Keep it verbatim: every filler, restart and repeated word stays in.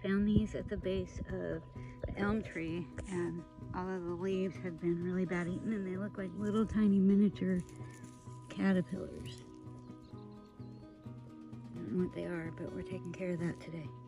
found these at the base of the elm tree, and all of the leaves have been really bad eaten, and they look like little tiny miniature caterpillars. I don't know what they are, but we're taking care of that today.